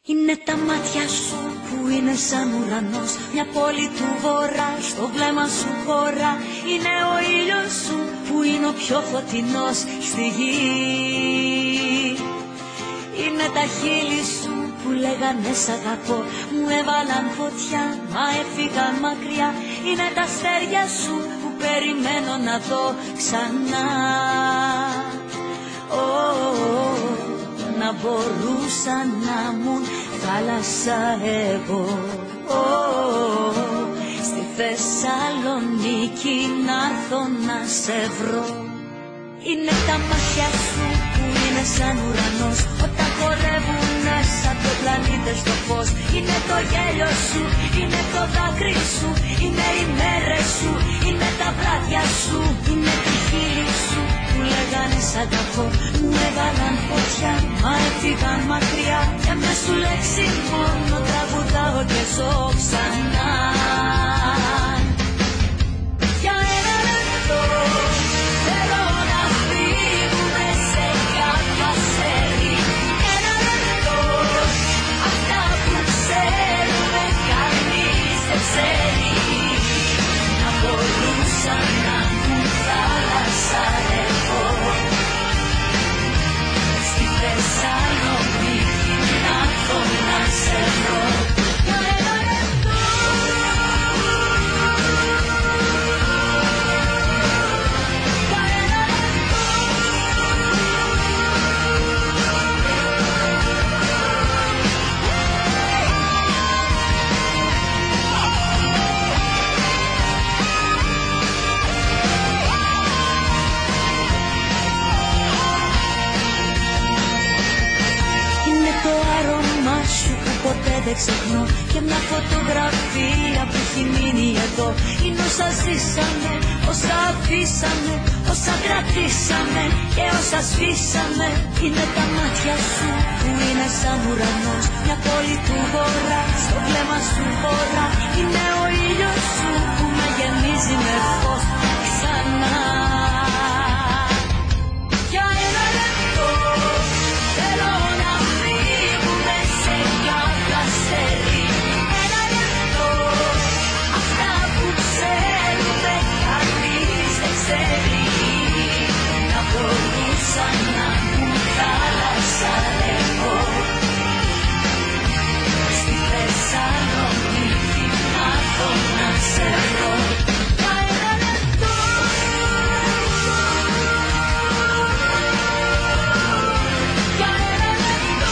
Είναι τα μάτια σου που είναι σαν ουρανός, μια πόλη του βορρά, στο βλέμμα σου χώρα. Είναι ο ήλιος σου που είναι ο πιο φωτεινός στη γη. Είναι τα χείλη σου που λέγανε σ' αγαπώ, μου έβαλαν φωτιά μα έφυγαν μακριά. Είναι τα αστέρια σου που περιμένω να δω ξανά. Να μπορούσα να μου θάλασσα εγώ, στη Θεσσαλονίκη να'ρθω να σε βρω. Είναι τα μάτια σου που είναι σαν ουρανός, όταν χορεύουνε σαν το πλανήτες στο φως. Είναι το γέλιο σου, είναι το δάκρυ σου, είναι οι μέρες σου, είναι τα βράδια σου. Είναι τη χείλη σου που λέγανε σ' αγαπώ, μου έβαλαν φωτιά μα έφυγαν μακριά. Για μια σου λέξη μόνο τραγουδάω και ζω ξανά. Για ένα λεπτό θέλω να φύγουμε σε κάποιο αστέρι. Ένα λεπτό, αυτά που ξέρουμε κανείς δεν ξέρει. Να μπορούσα να μου θάλασσα εγώ, στη Θεσσαλονίκη να'ρθω να σε βρω. Για ένα λεπτό, για ένα λεπτό. Είναι το άρωμά σου που ποτέ δεν ξεχνώ, και μια φωτογραφία που έχει μείνει εδώ. Είναι όσα ζήσαμε, όσα αφήσαμε, όσα κρατήσαμε και όσα σβήσαμε. Είναι τα μάτια σου που είναι σαν ουρανός, μια πόλη του βορρά, στο βλέμμα σου χώρα. Είναι ο ήλιος σου που με γεμίζει με φως ξανά. Για ένα λεπτό θέλω να φύγουμε σε κάποιο αστέρι. Ένα λεπτό, αυτά που ξέρουμε κανείς δεν ξέρει. Να μπορούσα να μου θάλασσα εγώ, στη Θεσσαλονίκη να'ρθω να σε βρω. Για ένα λεπτό, για ένα λεπτό.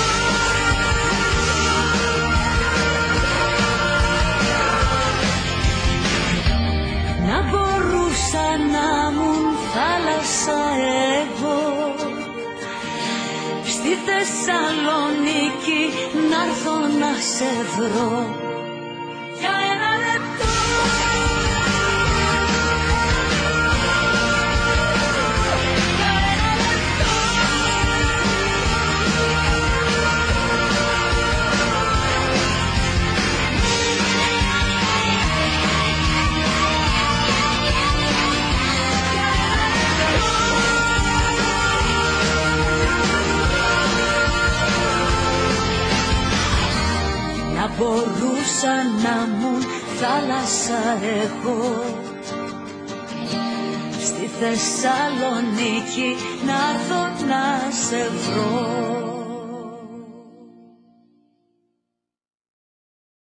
Να μπορούσα να μου θάλασσα εγώ, στη Θεσσαλονίκη να'ρθω να σε βρω. Για ένα λεπτό, για ένα λεπτό. Να μπορούσα να μου θάλασσα εγώ, στη Θεσσαλονίκη να'ρθω να σε βρω.